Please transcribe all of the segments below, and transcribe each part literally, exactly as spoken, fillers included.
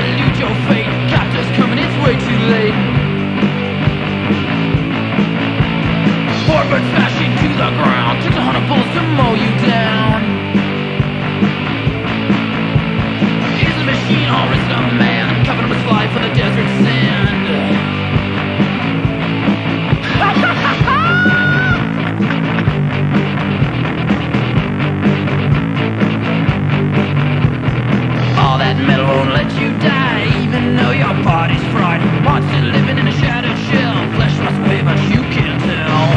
elude your fate. Captors coming, it's way too late. Orbit smashing to the ground. Takes a hundred bullets to mow you down. Is the machine or is the man? Covered up his life in the desert sand. All that metal won't let you die, even though your body's fried. Monster living in a shattered shell. Flesh runs away, but you can't tell.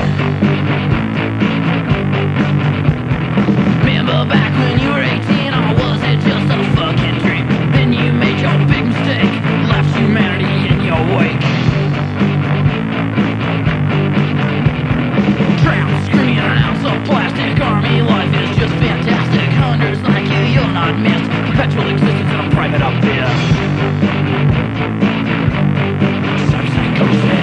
Remember back when you were eighteen, or was it just a fucking dream? Then you made your big mistake, left humanity in your wake. Trapped, screaming an ounce of plastic. Army life is just fantastic. Hunters like you, you'll not miss perpetual existence in a private abyss. Psychosis.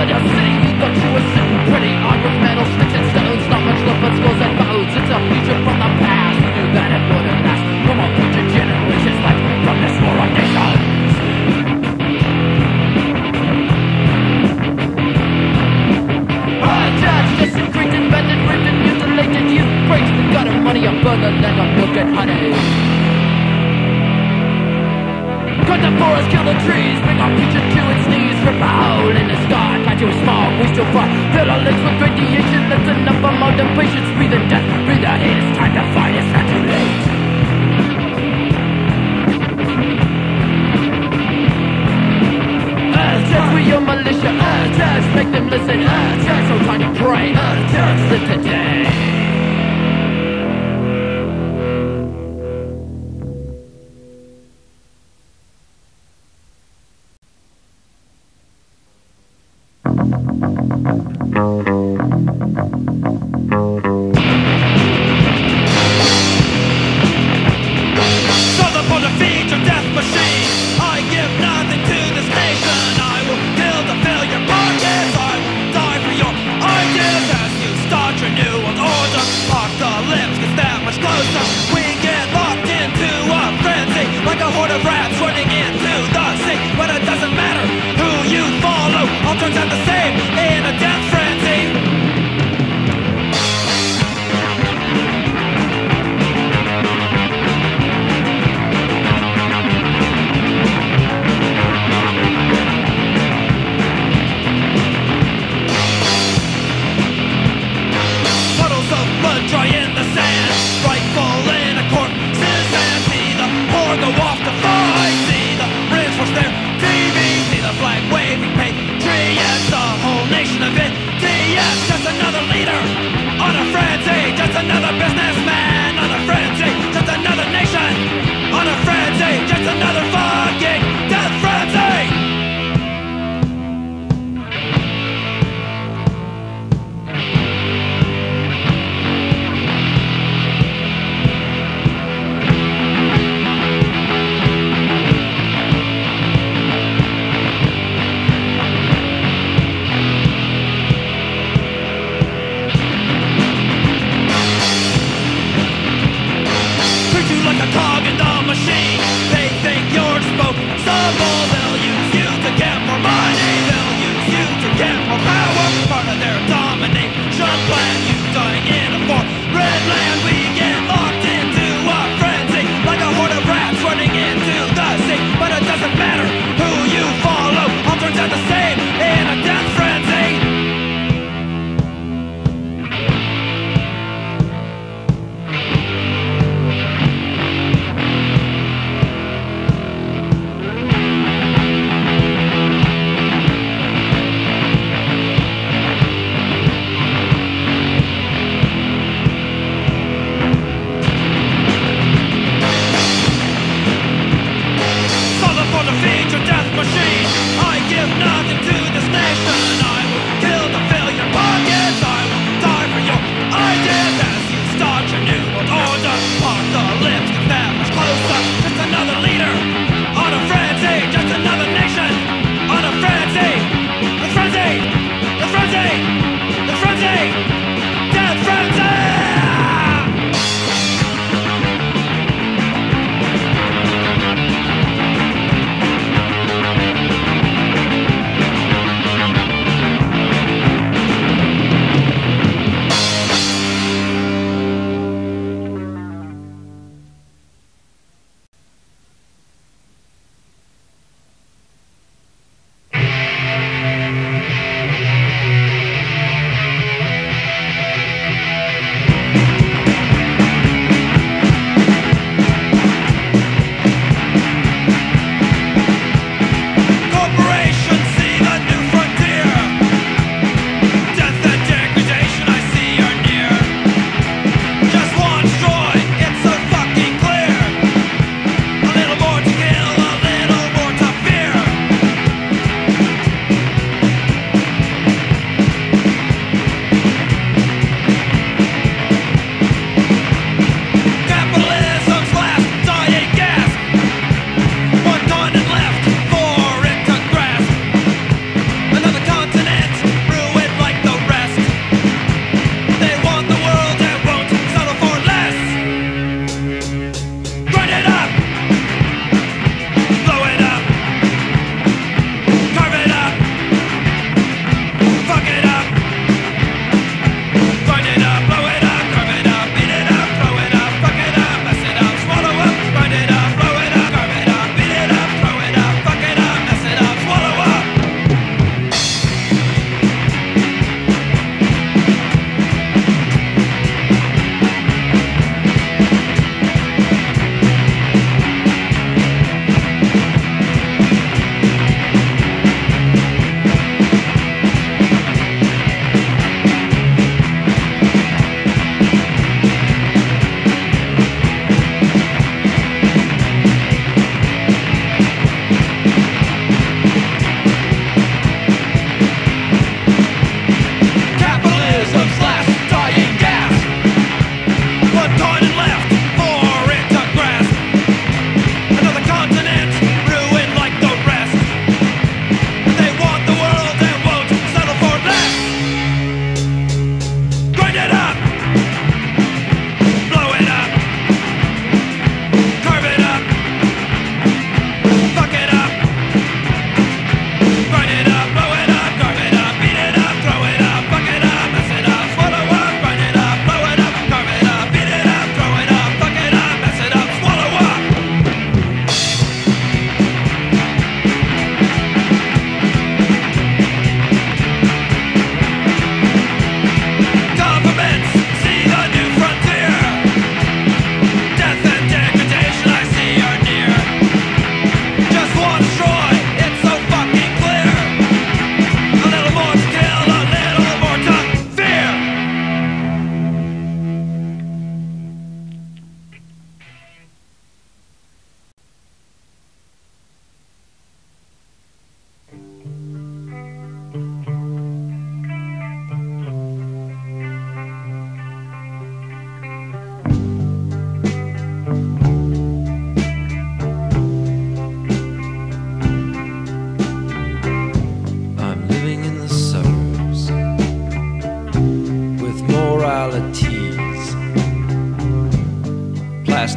of your city. You thought you were sitting pretty on with metal sticks and stones. Not much love but skulls and bones. It's a future from the past. You knew that it wouldn't last. From our future generations, like from this war of nations. Just increased, invented, ripped and mutilated. You breaks the gutter money up on the land of milk and honey. Cut the forest, kill the trees, bring our future to its knees. Rip a hole in the sky, catch you smog, we still fry. Fill our lips with radiation, that's enough for modern patience. Breathe in death, breathe out hate, it's time to fight, it's not too late. Urge, we your militia, urge, make them listen, urge, so time to pray, urge, live today. All turns out the same in a death frenzy.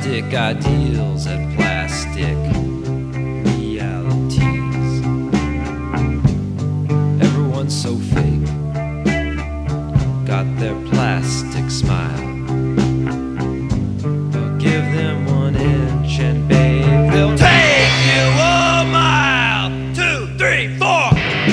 plastic ideals and plastic realities. Everyone's so fake, got their plastic smile. But give them one inch and babe, they'll take you a mile. Two, three, four.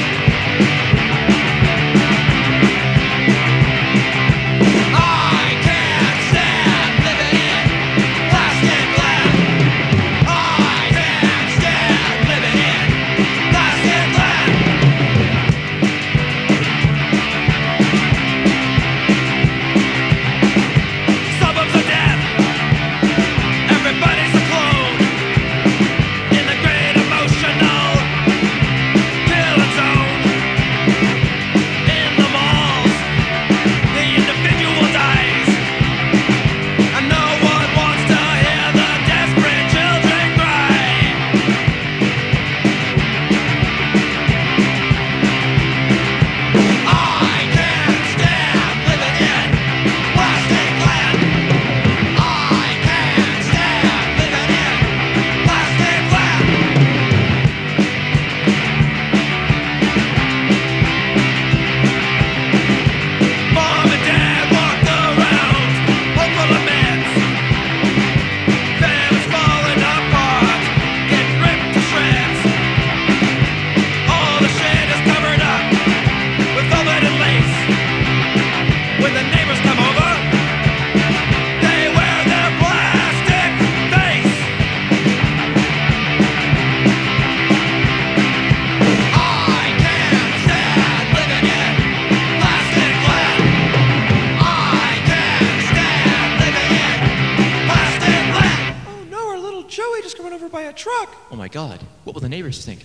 By a truck. Oh my God, what will the neighbors think?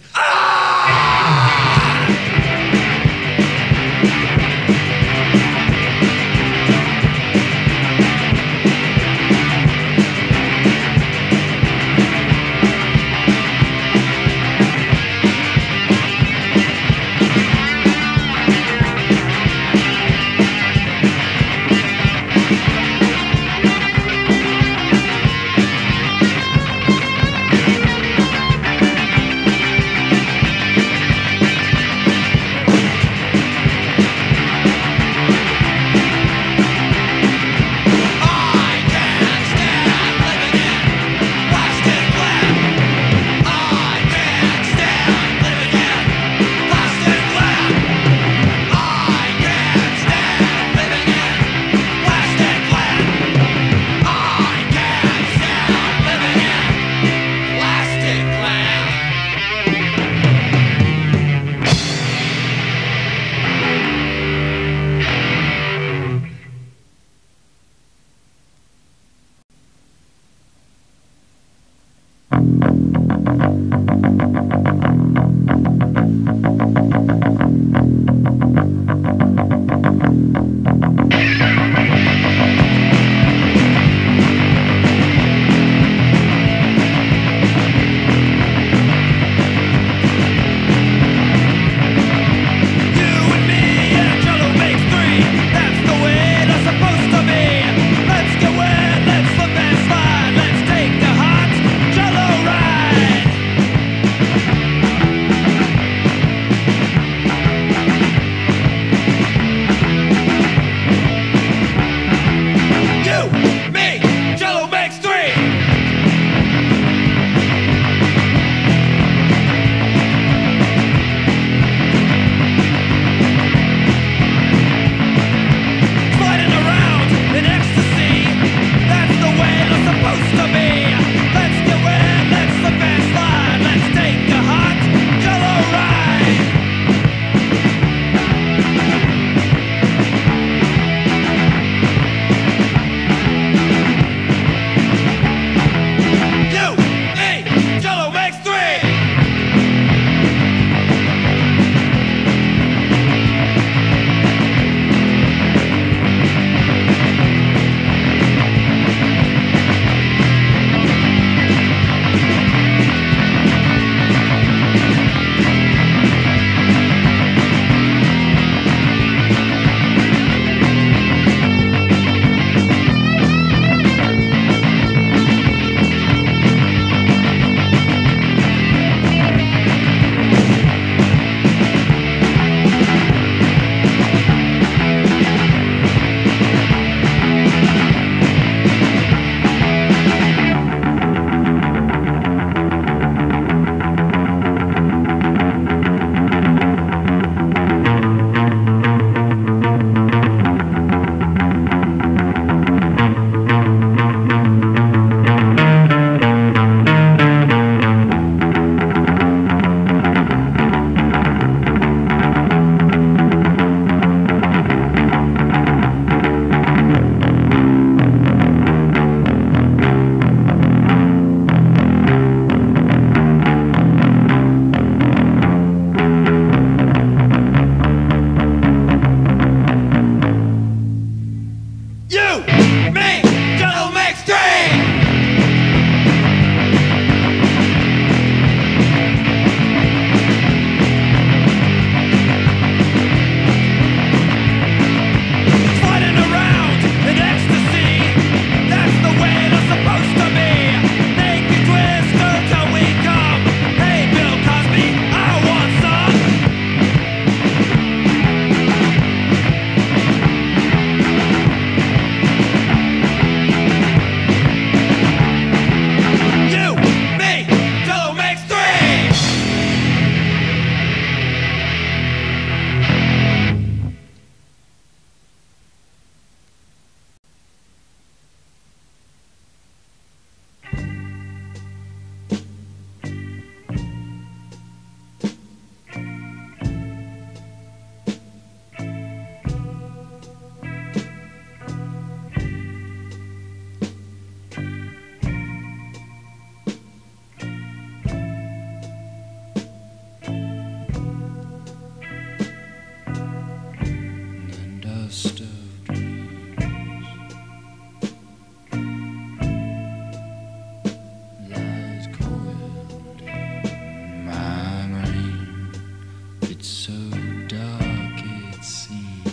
It's so dark it seems.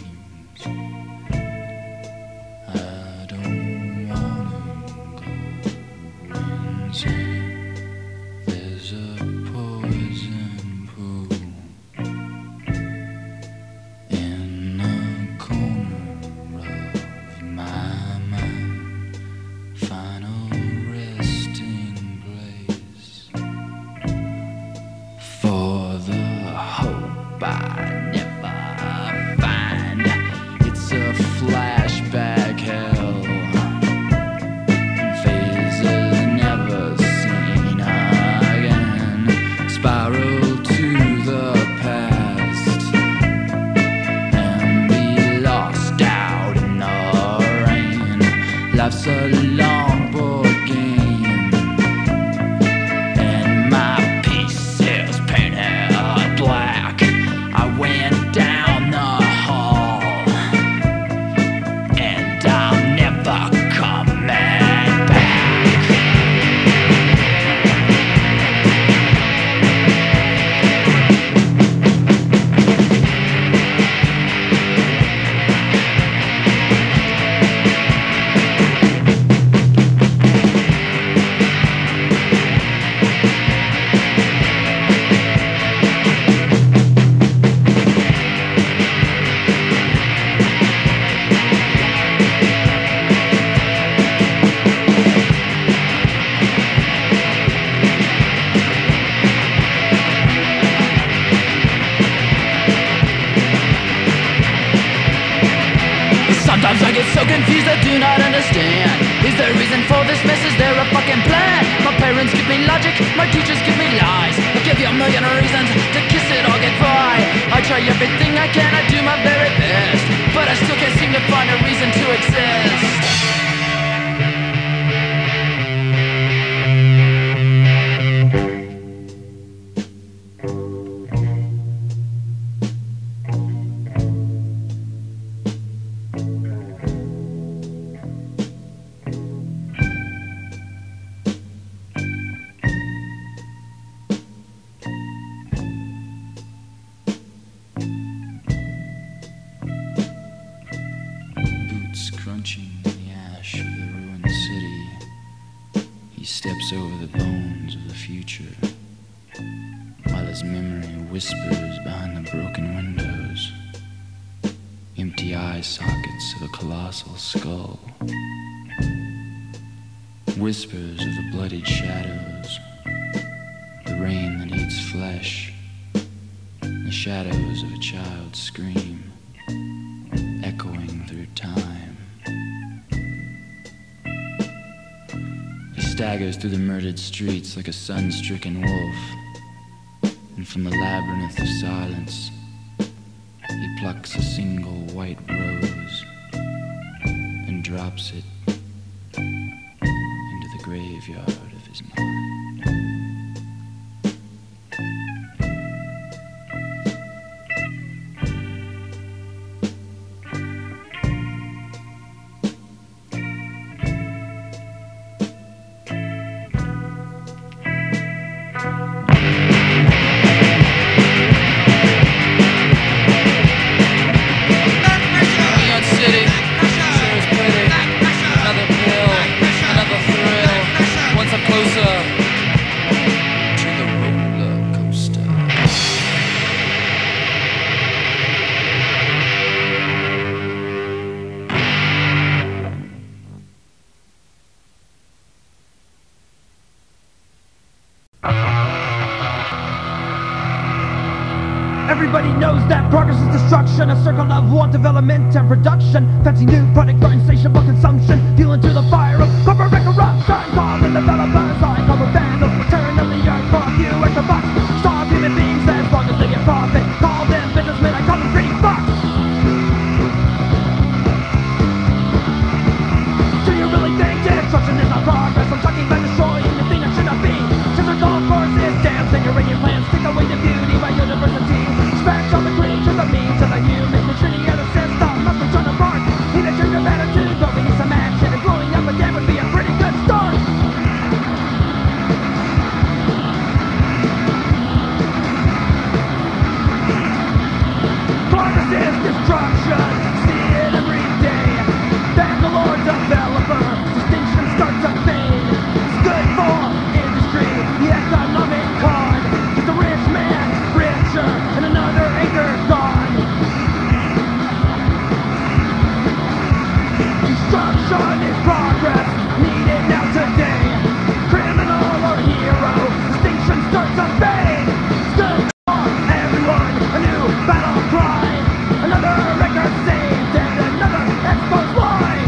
I don't wanna go insane. There's a poison pool in the corner of my mind. Final resting place for the hope I never find. It's a flashback hell, phases never seen again. Spiral to the past and be lost out in the rain. Life's a long board game, and my piece is painted black. I went down the hall, and I'm never coming back. Sometimes I get so confused, I do not understand. Is there a reason for this mess? Is there a fucking plan? My parents give me logic, my teachers give me lies. I give you a million reasons to kiss it or get by. I try everything I can, I do my very best, but I still can't seem to find a reason to exist. Boots crunching the ash of the ruined city, he steps over the bones of the future, while his memory whispers behind the broken windows, empty eye sockets of a colossal skull, whispers of the bloodied shadows, the rain that eats flesh, the shadows of a child's scream echoing through time. He staggers through the murdered streets like a sun-stricken wolf, and from the labyrinth of silence he plucks a single white rose and drops it into the graveyard of his mind. Neon City, sure is pretty. Another pill, another thrill. Once I'm closer to the roller coaster. Everybody knows that progress is destruction, a circle of want, development, and production. Fancy new product for insatiable consumption, fueling through the fire of corporate corruption. All the developers are corporate vandals, tearing up the earth for a few extra bucks. Starve human beings as long as they get profit. Call them businessmen, I call them greedy fucks. Do you really think destruction is not progress? I'm talking about destroying the thing that should not be. Since our golf course is dancing, your radio plans take away the beauty by university. Scratch all the green to the means of the human, the trinity of the system must be torn apart. Need a change of attitude, building some action, and blowing up again would be a pretty good start. destruction, see it every day. Bangalore developer, distinction starts to fade. It's good for industry, the economic con. Get the rich man richer, and another acre gone. Destruction is progress, needed now today. Criminal or hero, distinction starts to fade. It's good for everyone, a new battle cry. Another record saved and another exposed line.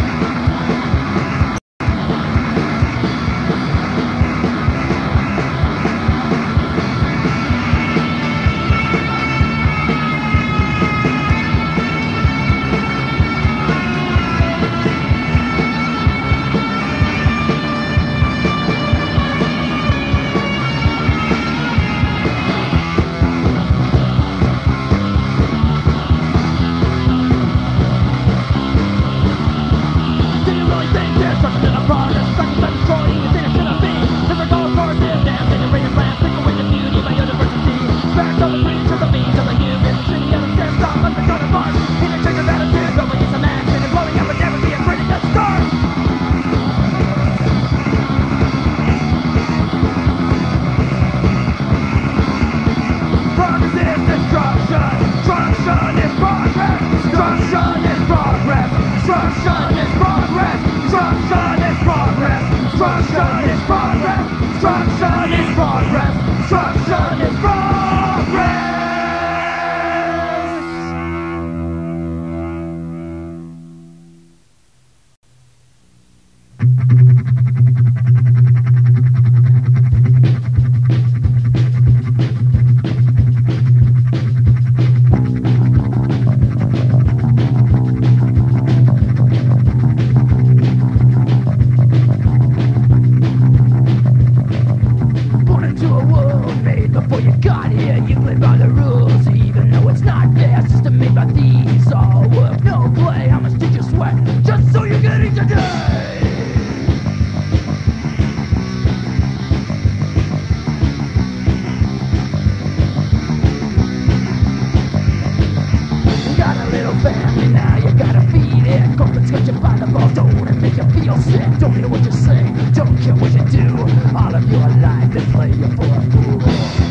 Do you really think there's something in a progress? Something that's destroying you think it shouldn't be? There's a golf course in damn thing and raise plants, take away the beauty of biodiversity. Spirits of the creatures, the beings of the humans, shrinking out of stairs, stop, let the sun apart. Need to change of attitude, but we need some action and blowing up a damn and being pretty good start. Progress is destruction, destruction is progress, destruction is progress, destruction is progress, destruction is progress, destruction is progress, destruction is progress, destruction is progress. Born into a world made before you got here. You play by the rules, even though it's not fair. System made by these, all work, no play. How much did you sweat just so you get eat today? You got a little family now, you gotta feed it. Corporate's got you by the balls, don't make you feel sick. Don't hear what you say, don't care what you do. All of your life they play you for a fool.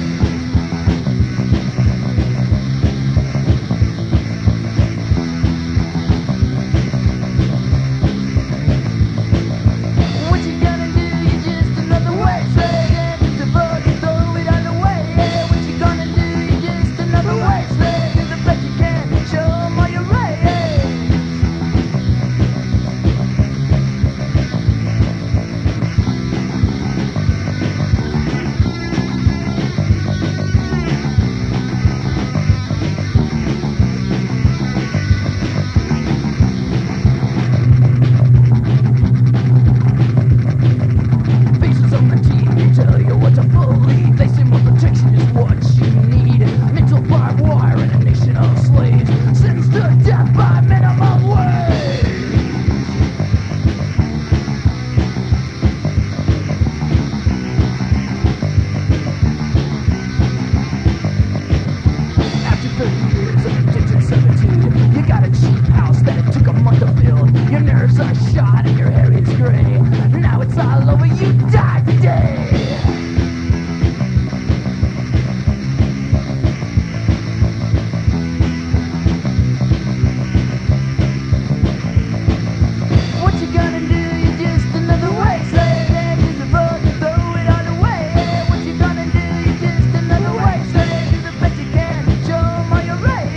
What you gonna do? You're just another way. Slave and just a bug and throw it on the way. Yeah, what you gonna do? You're just another way. Slave is the best you can. Show 'em all your right. Faces on the T V tell you what to believe. They say more protection is what you need. Mental barbed wire in a nation of slaves, sentenced to death by minimum wage. After thirty years of indentured servitude, you got a cheap house that took a month to build. Your nerves are shot and your hair is gray. Now it's all over, you die today. What you gonna do? You're just another way. Slave and just a bug and throw it all away. Yeah, what you gonna do? You're just another way. Slave, do the best you can. Show 'em all your right.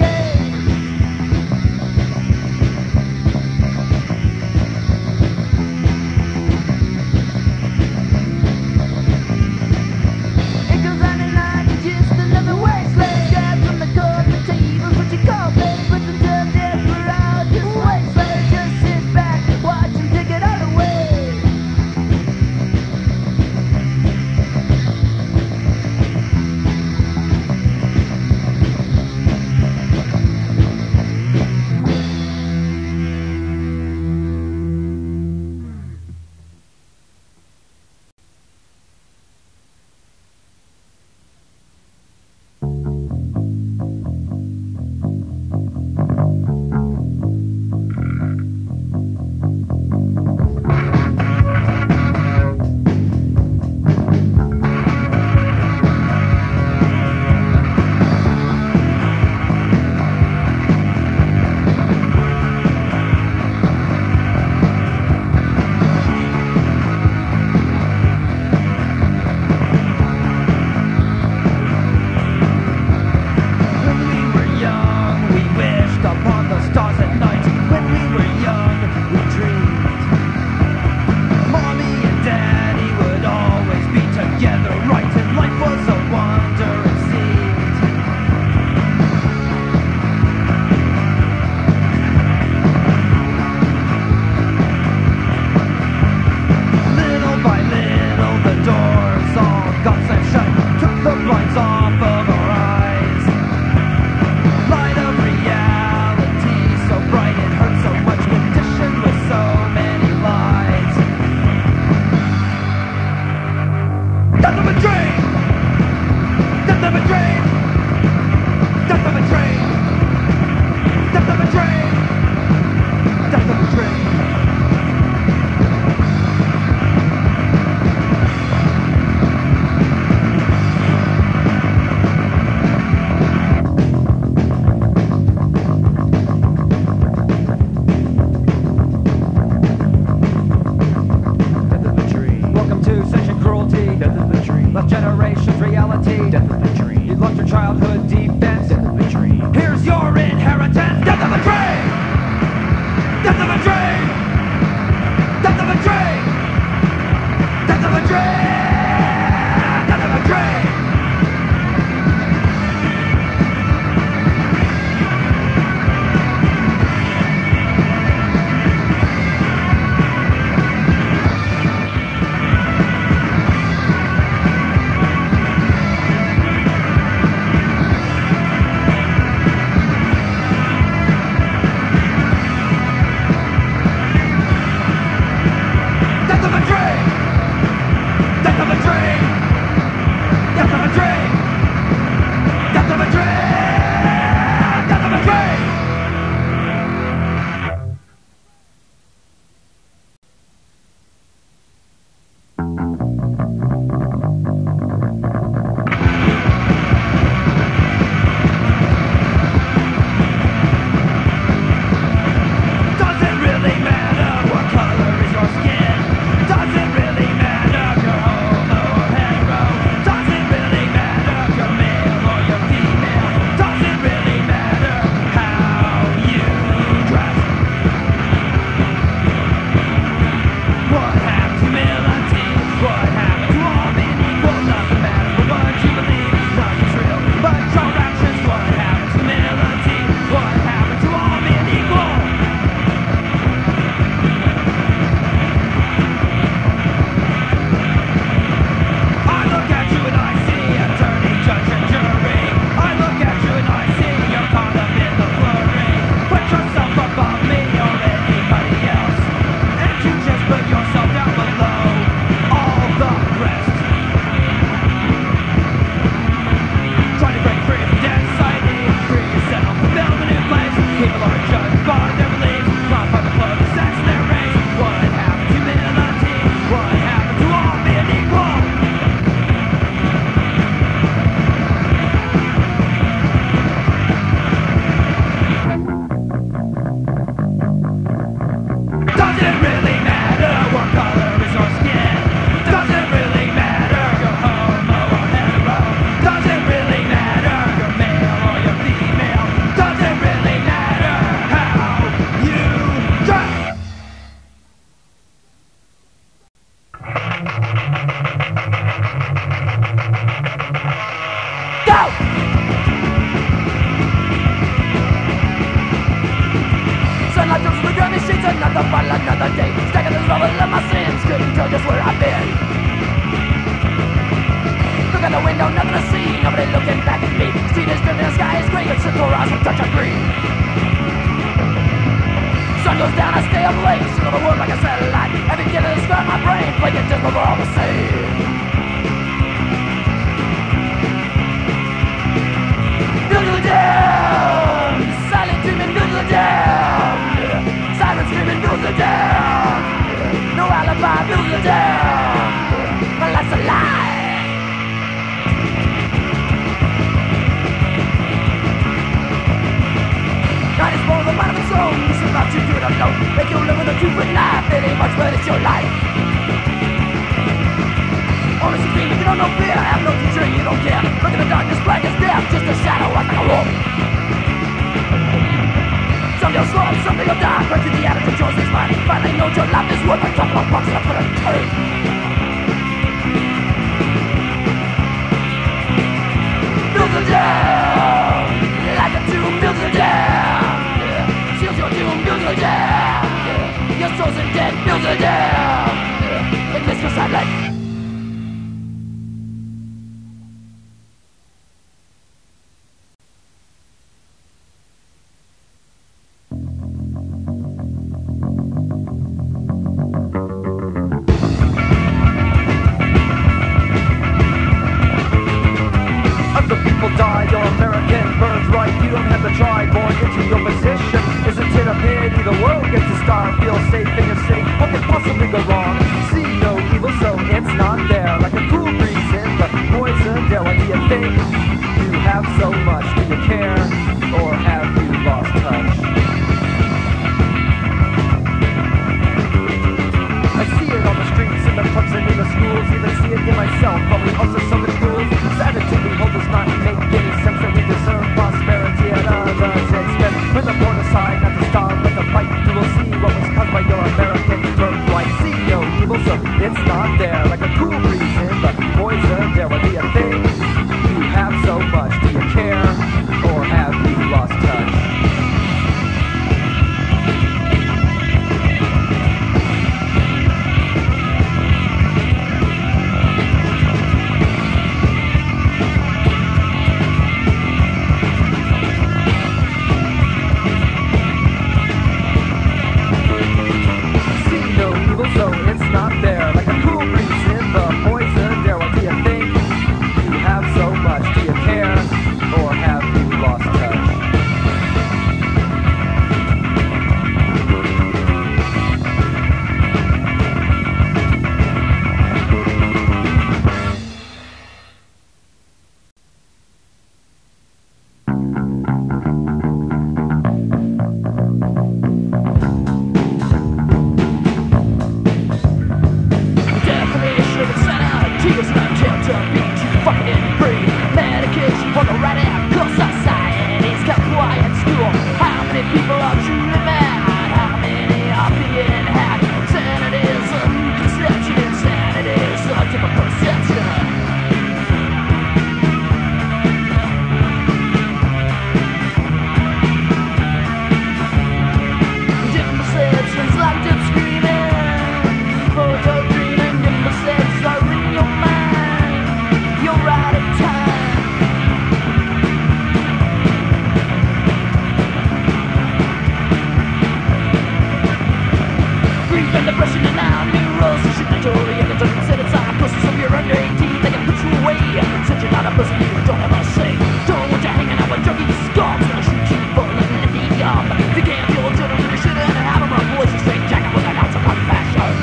Rushing in now, new rules, discriminatory. You can turn and sit inside a pussy, so if you're under eighteen, they can put you away. Since you're not a pussy, you don't have a say. Don't want you hanging out with junkie scums, gonna shoot you full of lithium. If you can't feel children, you should have had them replace a straight jacket with an ounce of compassion.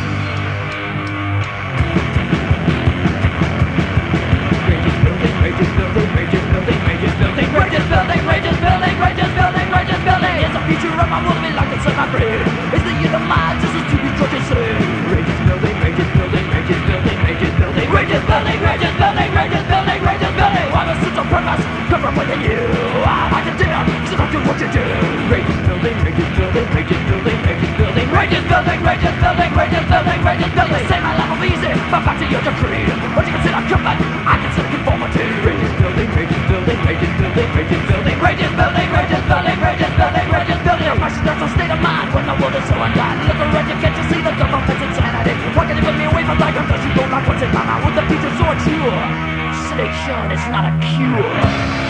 Rages building, rages building, rages building, rages building, rages building, rages building, rages building, rages building. It's the future of my world, me like it's in my brain. It's the year of my just to be Georgia say. Rages building, rages building, rages building, rages building, rages building, rages building, rages building, rages building. Why was such a purpose? Come from within you. I like to do, so don't do what you do. Rages building, rages building, rages building, rages building, rages building, rages building, rages building, rages building. Say my life will be easy, but back to your decree. What you consider comfort, I consider conformity. Rages building, rages building, rages building, rages building, rages building, rages building, rages building, rages building. Your passion, that's a state of mind when the world is so undone. Look around you, can't you see the government's insanity? Why can't you put me away from life unless you don't like what's in my mouth? With the future so sure, sedation is not a cure.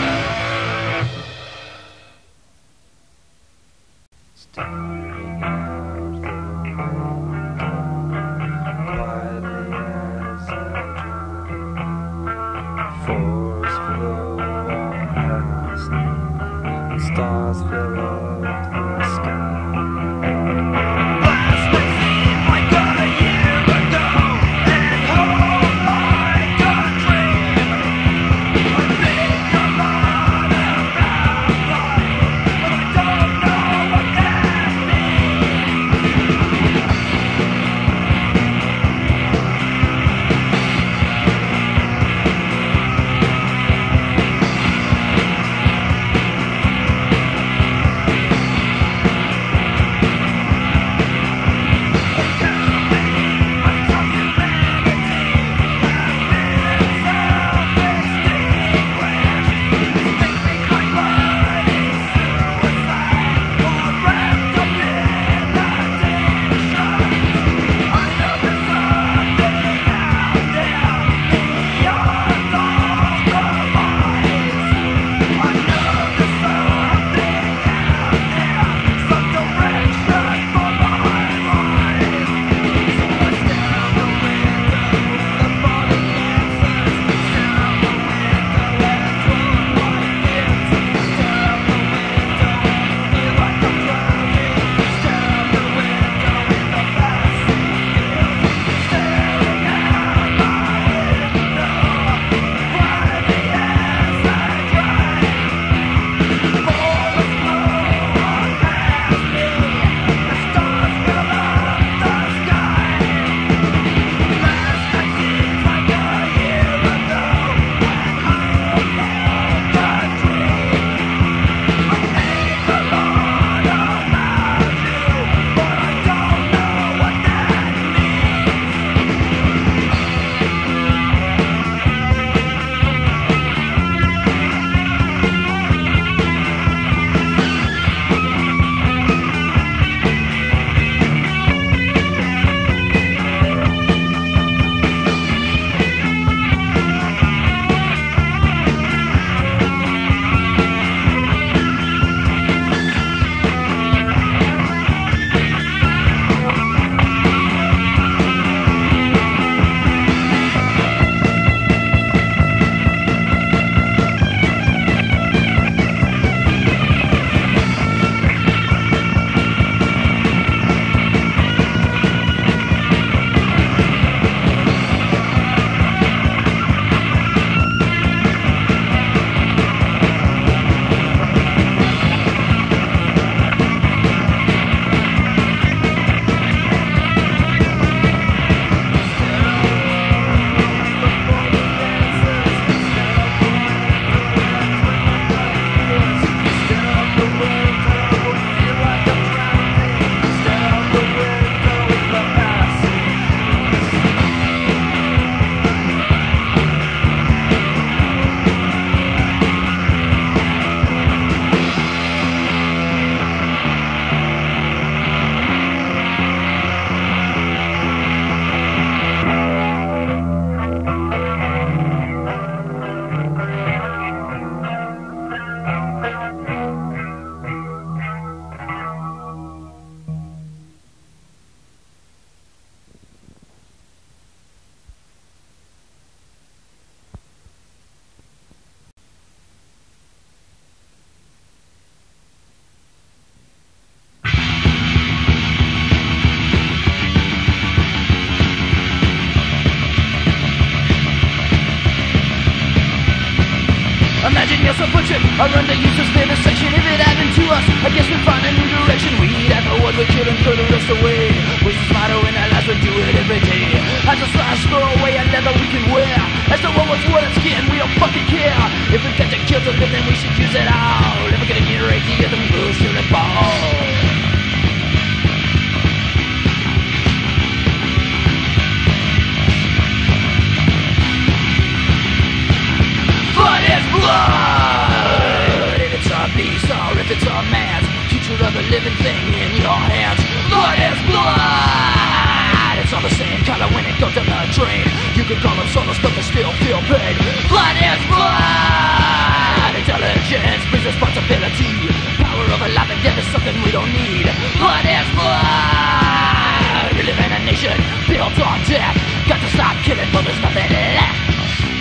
Stars fill up the sky. fucking care. If we've got to kill to live, then we should use it all. If we're gonna generate the other rules, shoot it ball. Blood is blood. If it's a beast or if it's a man's, future of a living thing in your hands. Blood is blood. It's all the same color when it goes down the drain. You can call them soulless, but they still feel pain. Blood is blood. Intelligence brings responsibility. Power over life and death is something we don't need. Blood is blood. We live in a nation built on death. Got to stop killing, but there's nothing left.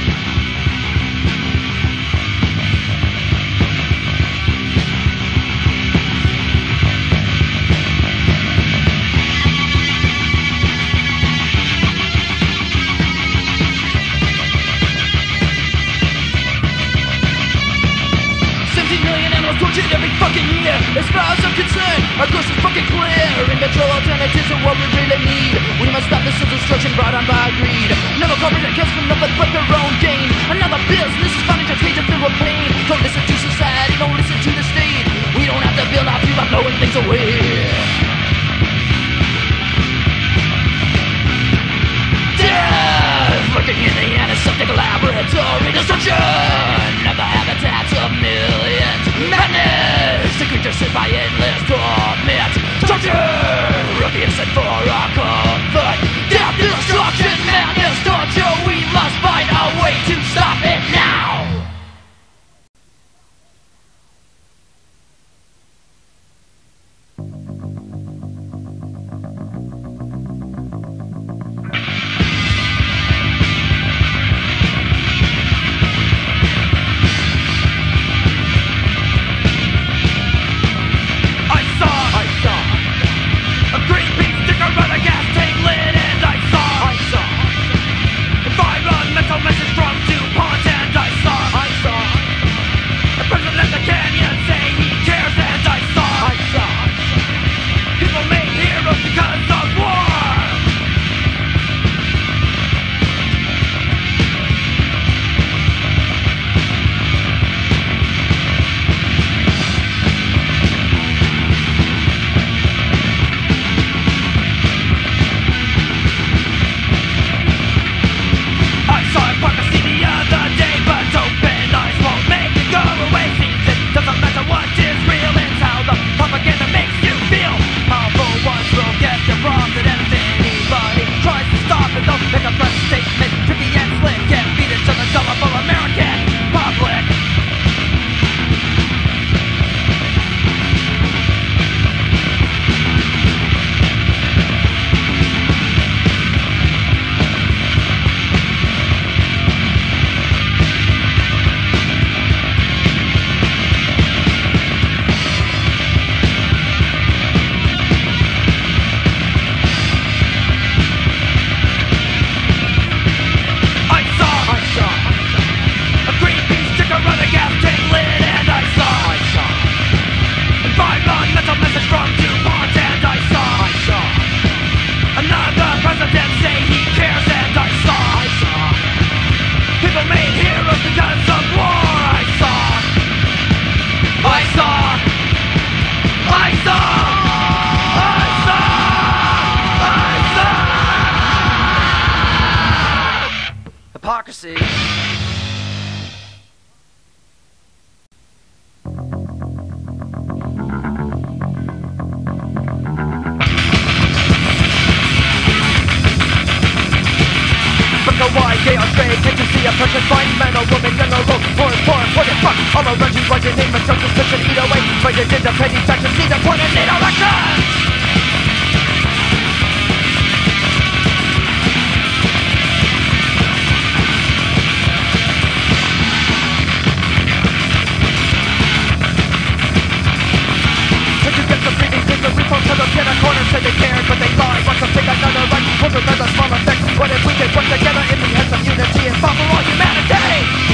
Tortured every fucking year. As far as I'm concerned, our course is fucking clear. And control alternatives are what we really need. We must stop this destruction brought on by greed. Never comprehend cares for nothing but their own gain. Another business is finding just ways to fill with pain. Don't listen to society, don't listen to the state. We don't have to build our view by blowing things away. Death, lurking in the antiseptic laboratory. Destruction of the habitats of millions. Madness, the creatures sit by endless torment. Torture, ruffians and for our comfort. Death, destruction, madness, torture. We must find a way to stop it now. Hypocrisy. Gay or straight, can't you see oppression? Find man or woman, young or old, poor and poor, what the fuck? All around you, write your name and social suspicion, either way. Fight agenda, petty factions, need a point and need elections! In a corner said they cared, but they lied. Want to take another right, hold another small effect. What if we could work together, if we had some unity and fought for all humanity?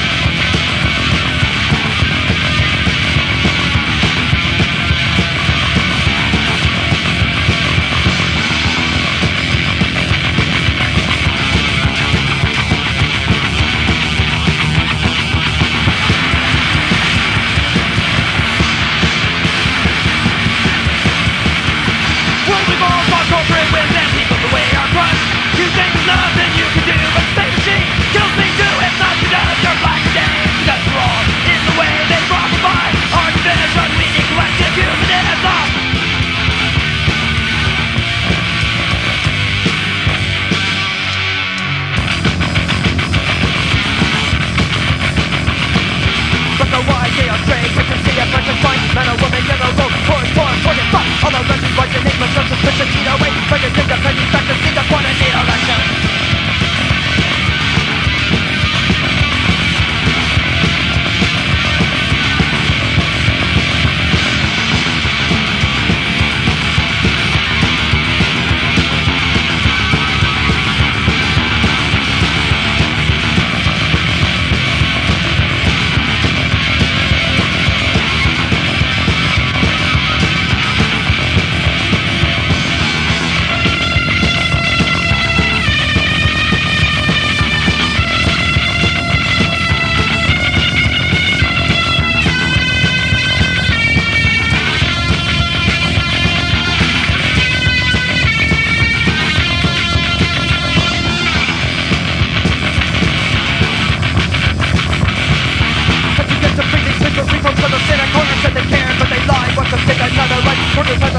right, workers have